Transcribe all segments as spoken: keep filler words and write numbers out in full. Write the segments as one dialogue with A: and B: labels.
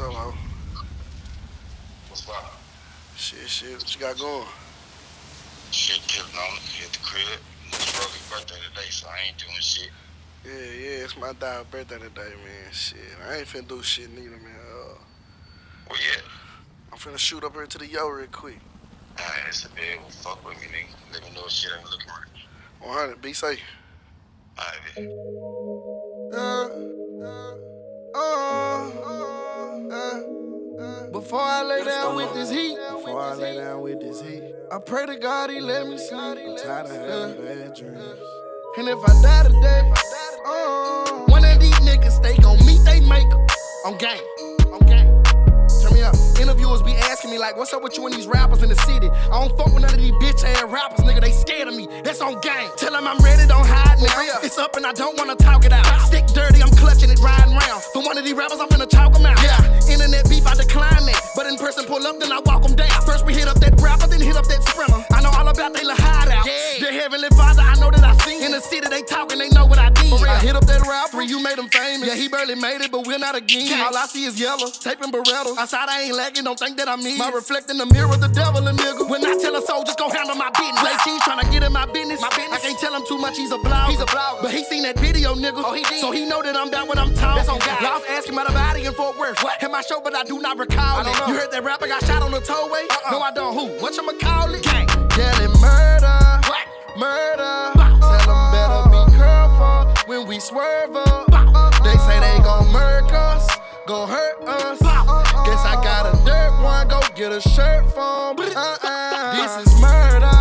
A: up, ho?
B: What's up?
A: Shit, shit. What you got going?
B: Shit, killing on it. Hit the crib. It's Roly's birthday today, so I ain't doing shit.
A: Yeah, yeah. It's my dog's birthday today, man. Shit. I ain't finna do shit neither, man. Uh,
B: Well, yeah.
A: I'm finna shoot up here to the yo real quick.
B: Alright, it's a big one. Fuck with me, nigga. Let me know if shit ain't looking right.
A: one hundred, be safe.
B: Alright, bitch.
A: Uh, uh, uh, uh, uh. Before I lay down with this heat, before I lay down with this heat, I pray to God he let me sleep. I'm tired of having bad dreams. And if I die today, uh, one of these niggas, they gon' meet they maker on game. On game. Turn me up. Interviewers be asking me like, what's up with you and these rappers in the city? I don't fuck with none of these bitch ass rappers, nigga. They scared of me. That's on game. Tell them I'm ready, don't hide now. It's up and I don't wanna talk it out. Stick dirty, I'm clutching it, riding round. For one of these rappers, I'm finna talk them out. Yeah, internet beef, I decline that. But in person, pull up, then I walk them down. First we hit up that rapper, then hit up that sprinter. I know all about they little hideout. Yeah. The Heavenly Father, I know that I seen. In the city, they talking, they know what I did. I hit up that rapper, you made him famous. Yeah, he barely made it, but we're not again. All I see is yellow, taping Berettas. Outside, I ain't lacking, don't think that I'm me. My reflect in the mirror, the devil a nigga. When I tell a soldier, go handle my business. Play cheese, tryna get in my business. my business. I can't tell him too much, he's a blogger. He's a blogger. But he seen that video, nigga. Oh, he did. So he know that I'm about what I'm talking. That's on God. I was asking about a body in Fort Worth. What? Hit my show, but I do not recall I don't it. Know. You heard that rapper got shot on the tollway? Uh-uh. No, I don't. Who? What you call it? Gang. Yelling murder. What? Murder. Tell them better be careful when we swerve up. They say they gon' murk us, gon' hurt us. Guess I got a dirt one, go get a shirt from. Uh-uh. This is murder,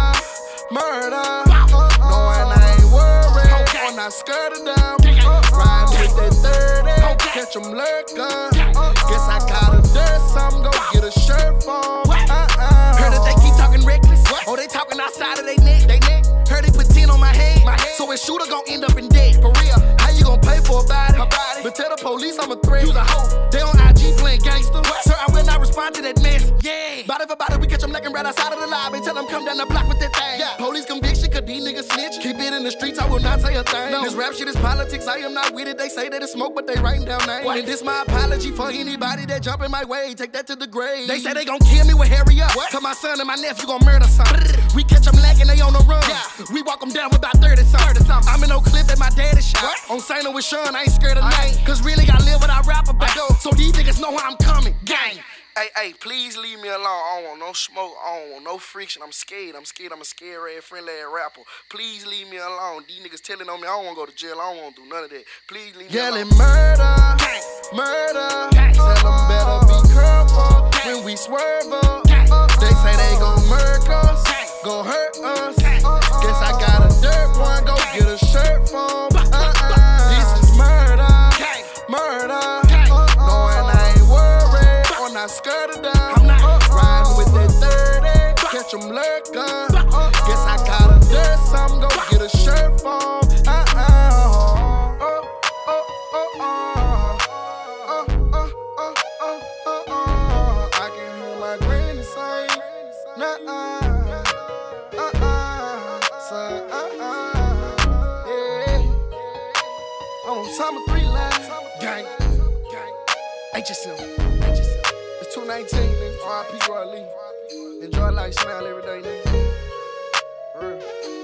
A: murder. Knowing I ain't worried, I'm not scared of them. Riding with that thirty, catch them lurking. Guess I got a dirt some, go get a shirt from. Uh-uh. Heard that they keep talking reckless. Oh, they talking outside of they neck. They neck. Heard they put ten on my head. My head. So a shooter gon' end up in debt. For real. How you gon' pay for a body? A body. But tell the police I'm a threat. Use a hoe. They on I G playing gangster. What? Sir, I will not respond to that mess. Yeah. Body for body, we catch them looking right outside of the lobby. Tell them come down the block with that thing. Yeah. Police conviction, cause these niggas snitch. Keep it in the streets, I will not say a thing. No. This rap shit is politics, I am not with it. They say that it's smoke, but they writing down names. What? And this my apology for anybody that jump in my way. Take that to the grave. They say they gon' kill me with hurry up. What? Cause my son and my nephew gon' murder something. We catch them lacking, they on the run. Yeah. We walk them down with about thirty something. I'm in Oak Cliff at my daddy's shop. What? On Saint with Sean, I ain't scared of nothing. Cause really I live what I rap about. So these niggas know how I'm coming. Gang. Hey, hey, please leave me alone. I don't want no smoke. I don't want no friction. I'm scared. I'm scared. I'm a scared ass, friendly ass rapper. Please leave me alone. These niggas telling on me I don't want to go to jail. I don't want to do none of that. Please leave me Yelling alone. Yelling murder, gang. Murder. Gang. Tell them better be careful gang. When we swerve up. Gang. They say they gon' murk us, gang. Gon' hurt us. Gang. Guess I got a dirt one. Go gang. Get a shirt from. Uh-uh. This is murder, gang. Murder. Gang. Knowing I ain't worried. I'm not scared of them. I'm not riding with that thirty, catch them lurking. Guess I got a dirt some, go get a shirt from. Uh-uh. Oh, oh, oh, oh. Oh, oh, oh, oh, oh, oh. I can hear my granny say, nah-uh, uh-uh, son, uh-uh, yeah. On summer three line, gang, gang, H S M. two nineteen, nigga. R I P Roy Lee. Enjoy life, smile every day, nigga. For real.